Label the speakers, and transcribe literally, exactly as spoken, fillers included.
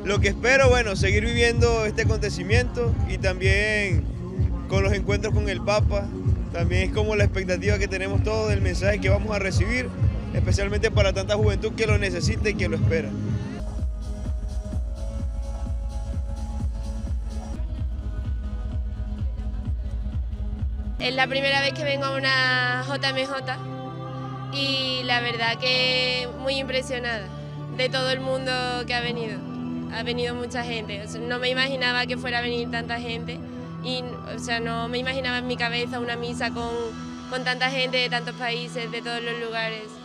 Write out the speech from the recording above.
Speaker 1: Lo que espero, bueno, seguir viviendo este acontecimiento y también con los encuentros con el Papa. También es como la expectativa que tenemos todos del mensaje que vamos a recibir, especialmente para tanta juventud que lo necesita y que lo espera.
Speaker 2: Es la primera vez que vengo a una J M J y la verdad que muy impresionada de todo el mundo que ha venido. Ha venido mucha gente, o sea, no me imaginaba que fuera a venir tanta gente y o sea, no me imaginaba en mi cabeza una misa con, con tanta gente de tantos países, de todos los lugares.